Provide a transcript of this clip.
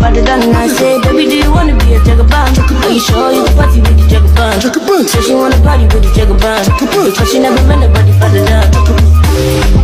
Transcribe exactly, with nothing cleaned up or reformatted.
father done. I say, baby, do you wanna be a jagaban? Are you sure you can party with the jagaban? So she wanna party with the jagaban, because she never met nobody father done.